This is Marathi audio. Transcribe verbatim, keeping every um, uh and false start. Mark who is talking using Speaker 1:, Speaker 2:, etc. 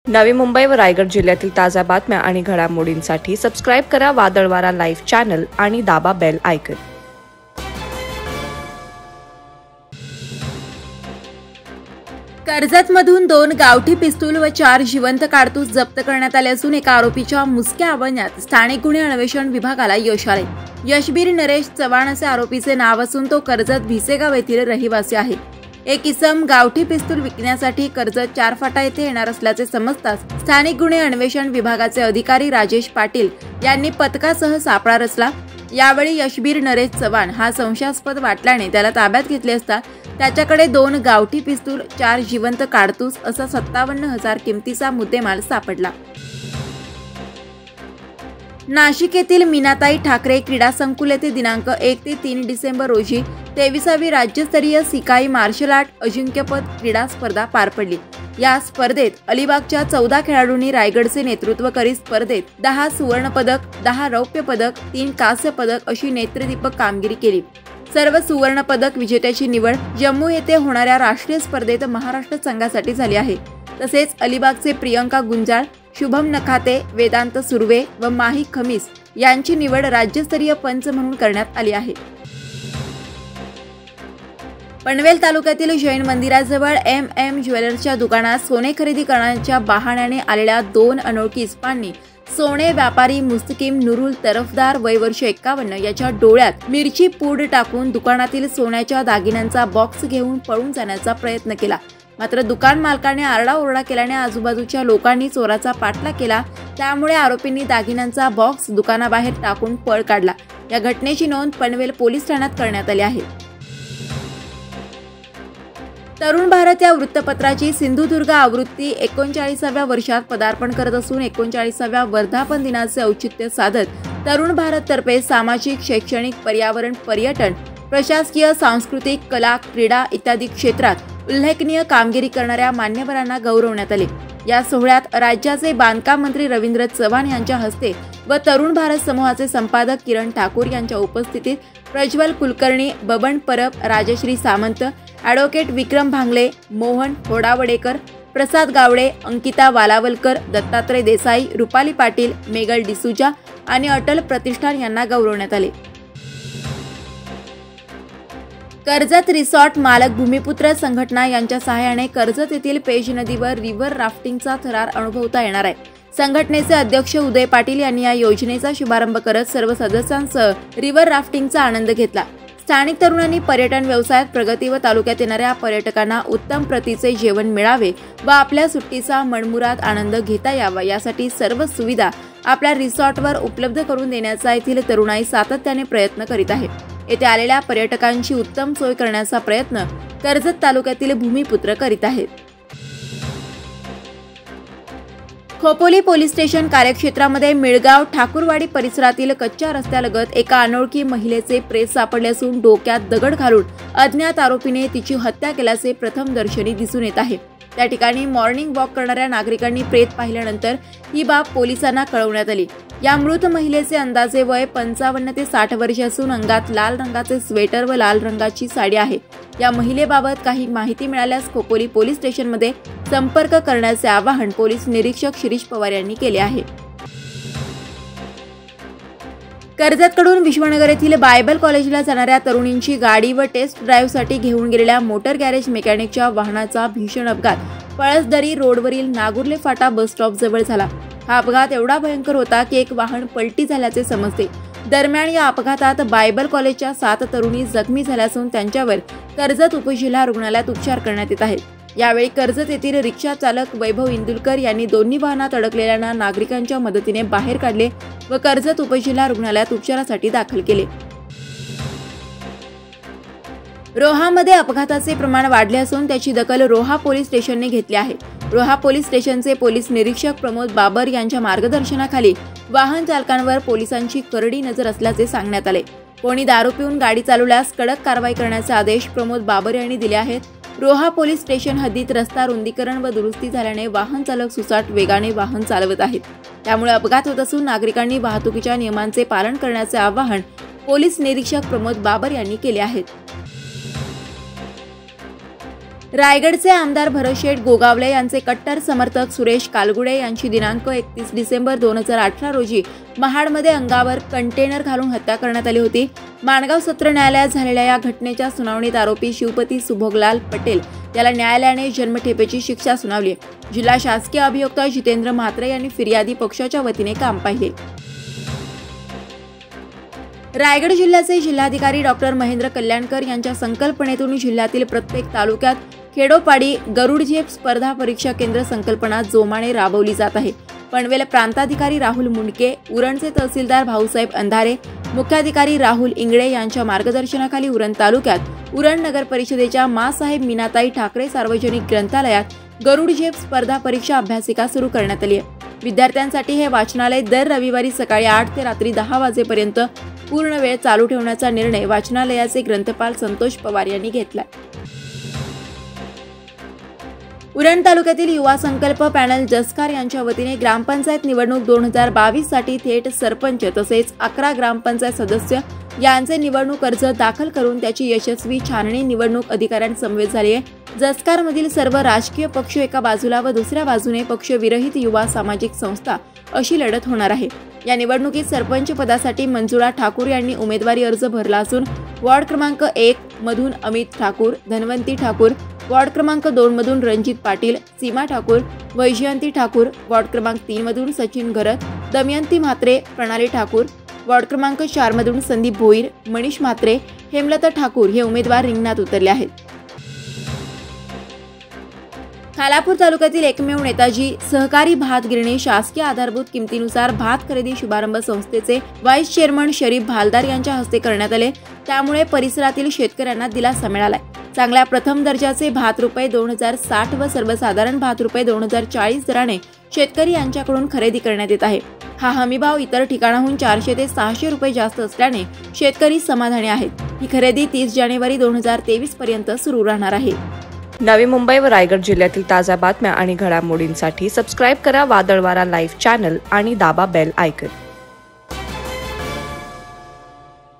Speaker 1: नवी मुंबई व रायगड जिल्ह्यातील ताज्या बातम्या आणि घडामोडींसाठी सबस्क्राईब करा वादळवारा लाईव्ह चॅनल आणि दाबा बेल आयकॉन।
Speaker 2: कर्जतमधून दोन गावठी पिस्तूल व चार जिवंत कारतूस जप्त करण्यात आले असून एका आरोपीच्या मुसक्या आवळण्यात स्थानिक गुन्हे अन्वेषण विभागाला यश आले। यशबीर नरेश चव्हाण असे आरोपीचे नाव असून तो कर्जत भिसेगाव येथील रहिवासी आहे। एक इसम गावठी पिस्तूल विकण्यासाठी कर्जत चार फाटा येथे येणार असल्याचे समजताच स्थानिक गुन्हे अन्वेषण विभागाचे अधिकारी राजेश पाटील यांनी पथकासह सापळा रचला। यावेळी यशबीर नरेश चव्हाण हा संशयास्पद वाटल्याने त्याला ताब्यात घेतले असता त्याच्याकडे दोन गावठी पिस्तूल, चार जिवंत कारतूस असा सत्तावन्न हजार किमतीचा मुद्देमाल सापडला। नाशिक येथील मीनाताई ठाकरे क्रीडा संकुल येथे दिनांक एक ते तीन डिसेंबर रोजी तेविसावी राज्यस्तरीय सिकाई मार्शल आर्ट अजिंक्यपद क्रीडा स्पर्धा पार पडली। या स्पर्धेत अलिबागच्या चौदा खेळाडूंनी रायगडचे नेतृत्व करीत स्पर्धेत दहा सुवर्ण पदक, दहा रौप्य पदक, तीन कांस्य पदक अशी नेत्रदीपक कामगिरी केली। सर्व सुवर्ण पदक विजेत्याची निवड जम्मू येथे होणाऱ्या राष्ट्रीय स्पर्धेत महाराष्ट्र संघासाठी झाली आहे। तसेच अलिबागचे प्रियंका गुंजाळ, शुभम नखाते, वेदांत सुर्वे व माही खमीस यांची निवड राज्यस्तरीय पंच म्हणून करण्यात आली आहे। पनवेल तालुक्यातील जैन मंदिराजवळ एम एम ज्वेलर्सच्या दुकानात सोने खरेदी करण्याच्या बहाण्याने आलेल्या दोन अनोळखी इस्पांनी सोने व्यापारी मुस्तकीम नुरुल तरफदार वय वर्ष एक्कावन्न याच्या डोळ्यात मिरची पूड टाकून दुकानातील सोन्याच्या दागिन्यांचा बॉक्स घेऊन पळून जाण्याचा प्रयत्न केला। मात्र दुकान मालकाने आरडाओरडा केल्याने आजूबाजूच्या लोकांनी चोराचा पाठलाग केला। त्यामुळे आरोपींनी दागिन्यांचा बॉक्स दुकानाबाहेर टाकून पळ काढला। या घटनेची नोंद पनवेल पोलीस ठाण्यात करण्यात आली आहे। तरुण भारत या वृत्तपत्राची सिंधुदुर्ग आवृत्ती एकोणचाळीसाव्या वर्षात पदार्पण करत असून एकोणचाळीसाव्या वर्धापन दिनाचे औचित्य साधत तरुण भारत तर्फे सामाजिक, शैक्षणिक, पर्यावरण, पर्यटन, प्रशासकीय, सांस्कृतिक, कला, क्रीडा इत्यादी क्षेत्रात उल्लेखनीय कामगिरी करणाऱ्या मान्यवरांना गौरवण्यात आले। या सोहळ्यात राज्याचे बांधकाम मंत्री रवींद्र चव्हाण यांच्या हस्ते व तरुण भारत समूहाचे संपादक किरण ठाकूर यांच्या उपस्थितीत प्रज्वल कुलकर्णी, बबन परब, राजश्री सामंत, ॲडव्होकेट विक्रम भांगले, मोहन होडावडेकर, प्रसाद गावडे, अंकिता वालावलकर, दत्तात्रय देसाई, रुपाली पाटील, मेगल डिसूजा आणि अटल प्रतिष्ठान यांना गौरवण्यात आले। कर्जत रिसॉर्ट मालक भूमिपुत्र संघटना यांच्या सहाय्याने कर्जत येथील पेज नदीवर रिव्हर राफ्टिंगचा थरार अनुभवता येणार आहे। संघटनेचे अध्यक्ष उदय पाटील यांनी या योजनेचा शुभारंभ करत सर्व सदस्यांसह रिव्हर राफ्टिंगचा आनंद घेतला। स्थानिक तरुणांनी पर्यटन व्यवसायात प्रगती व तालुक्यात येणाऱ्या पर्यटकांना उत्तम प्रतीचे जेवण मिळावे व आपल्या सुट्टीचा मनमुराद आनंद घेता यावा यासाठी सर्व सुविधा आपल्या रिसॉर्टवर उपलब्ध करून देण्याचा येथील तरुणाई सातत्याने प्रयत्न करीत आहे। येथे आलेल्या पर्यटकांची उत्तम सोय करण्याचा प्रयत्न कर्जत तालुक्यातील भूमिपुत्र करीत आहेत। खोपोली पोलीस स्टेशन कार्यक्षेत्रामध्ये मिळगाव ठाकूरवाडी परिसरातील कच्च्या रस्त्यालगत एका अनोळखी महिलेचे प्रेत सापडले असून डोक्यात दगड घालून अज्ञात आरोपीने तिची हत्या केल्याचे प्रथम दर्शनी दिसून येत आहे। त्या ठिकाणी मॉर्निंग वॉक करणाऱ्या नागरिकांनी प्रेत पाहिल्यानंतर ही बाब पोलिसांना कळवण्यात आली। या मृत महिलेचे अंदाजे वय पंचावन्न ते साठ वर्ष असून अंगात लाल रंगाचे स्वेटर व लाल रंगाची साडी आहे। या महिलेबाबत काही माहिती मिळाल्यास खोपोली पोलीस स्टेशनमध्ये संपर्क करण्याचे आवाहन पोलीस निरीक्षक शिरीष पवार यांनी केले आहे। कर्जतकडून विश्वनगर येथील बायबल कॉलेजला जाणाऱ्या तरुणींची गाडी व टेस्ट ड्राईव्हसाठी घेऊन गेलेल्या मोटर गॅरेज मेकॅनिकच्या वाहनाचा भीषण अपघात पळसदरी रोडवरील नागुर्ले फाटा बस स्टॉप जवळ झाला। हा अपघात एवढा भयंकर होता की एक वाहन पलटी झाल्याचे समजते। दरम्यान या अपघातात बायबल कॉलेजच्या सात तरुणी जखमी झाल्या असून त्यांच्यावर कर्जत उपजिल्हा रुग्णालयात उपचार करण्यात येत आहेत। यावेळी कर्जत येथील रिक्षा चालक वैभव इंदुलकर यांनी दोन्ही वाहनात अडकलेल्या नागरिकांच्या मदतीने बाहेर काढले व कर्जत उपजिल्हा रुग्णालयात उपचारासाठी दाखल केले। रोहामध्ये अपघाताचे प्रमाण वाढले असून त्याची दखल रोहा पोलीस स्टेशनने घेतली आहे। रोहा पोलीस स्टेशनचे पोलीस निरीक्षक प्रमोद बाबर यांच्या मार्गदर्शनाखाली वाहन चालकांवर पोलिसांची करडी नजर असल्याचे सांगण्यात आले। कोणी दारू पिऊन गाडी चालवल्यास कडक कारवाई करण्याचे आदेश प्रमोद बाबर यांनी दिले आहेत। रोहा पोलीस स्टेशन हद्दीत रस्ता रुंदीकरण व दुरुस्ती झाल्याने वाहन चालक सुसाट वेगाने वाहन चालवत आहेत। त्यामुळे अपघात होत असून नागरिकांनी वाहतुकीच्या नियमांचे पालन करण्याचे आवाहन पोलीस निरीक्षक प्रमोद बाबर यांनी केले आहे। रायगडचे आमदार भरतशेठ गोगावले यांचे कट्टर समर्थक सुरेश कालगुडे यांची दिनांक एकतीस डिसेंबर दोन हजार अठरा रोजी महाडमध्ये अंगावर कंटेनर घालून हत्या करण्यात आली होती। माणगाव सत्र न्यायालयात झालेल्या या घटनेच्या सुनावणीत आरोपी शिवपती सुभोगलाल पटेल याला न्यायालयाने जन्मठेपेची शिक्षा सुनावली। जिल्हा शासकीय अभियोक्ता जितेंद्र म्हात्रे यांनी फिर्यादी पक्षाच्या वतीने काम पाहिले। रायगड जिल्ह्याचे जिल्हाधिकारी डॉक्टर महेंद्र कल्याणकर यांच्या संकल्पनेतून जिल्ह्यातील प्रत्येक तालुक्यात खेडोपाडी गरुड झेप स्पर्धा परीक्षा केंद्र संकल्पना जोमाने राबवली जात आहे। पनवेल प्रांताधिकारी राहुल मुंडके, उरणचे तहसीलदार भाऊसाहेब अंधारे, मुख्याधिकारी राहुल इंगळे यांच्या मार्गदर्शनाखाली उरण तालुक्यात उरण नगर परिषदेच्या मासाहेब मीनाताई ठाकरे सार्वजनिक ग्रंथालयात गरुड झेप स्पर्धा परीक्षा अभ्यासिका सुरू करण्यात आली आहे। विद्यार्थ्यांसाठी हे वाचनालय दर रविवारी सकाळी आठ ते रात्री दहा वाजेपर्यंत पूर्ण वेळ चालू ठेवण्याचा निर्णय वाचनालयाचे ग्रंथपाल संतोष पवार यांनी घेतला। उरण तालुक्यातील युवा संकल्प पॅनल जसकार यांच्या वतीने ग्रामपंचायत निवडणूक दोन हजार बावीस साठी थेट सरपंच तसेच अकरा ग्रामपंचायत सदस्य यांचे निवडणूक अर्ज दाखल करून त्याची यशस्वी छाननी निवडणूक अधिकाऱ्यांसमवेत झाली आहे। जसकार मधील सर्व राजकीय पक्ष एका बाजूला व दुसऱ्या बाजूने पक्षविरहित युवा सामाजिक संस्था अशी लढत होणार आहे। या निवडणुकीत सरपंच पदासाठी मंजुळा ठाकूर यांनी उमेदवारी अर्ज भरला असून वॉर्ड क्रमांक एक मधून अमित ठाकूर, धनवंती ठाकूर, वॉर्ड क्रमांक दोन मधून रणजित पाटील, सीमा ठाकूर, वैजयंती ठाकूर, वॉर्ड क्रमांक तीन मधून सचिन घरत, दमयंती म्हात्रे, प्रणाली ठाकूर, वॉर्ड क्रमांक चार मधून संदीप भोईर, मनीष म्हात्रे, हेमलता ठाकूर हे उमेदवार रिंगणात उतरले आहेत। खालापूर तालुक्यातील एकमेव नेताजी सहकारी भात गिरणी शासकीय आधारभूत किमतीनुसार भात खरेदी शुभारंभ संस्थेचे व्हाईस चेअरमन शरीफ भालदार यांच्या हस्ते करण्यात आले। त्यामुळे परिसरातील शेतकऱ्यांना दिलासा मिळालाय। चांगल्या प्रथम दर्जाचे भात रुपये दोन हजार साठ व सर्वसाधारण भात रुपये दोन हजार चाळीस दराने शेतकरी यांच्याकडून खरेदी करण्यात येत आहे। हा हमीभाव इतर ठिकाणाहून चारशे ते सहाशे रुपये जास्त असल्याने शेतकरी समाधानी आहेत। ही खरेदी तीस जानेवारी दोन हजार तेवीस पर्यंत सुरू राहणार आहे।
Speaker 1: नवी मुंबई व रायगड जिल्ह्यातील ताज्या बातम्या आणि घडामोडींसाठी सबस्क्राईब करा वादळवारा लाईव्ह चॅनल आणि दाबा बेल आयकॉन।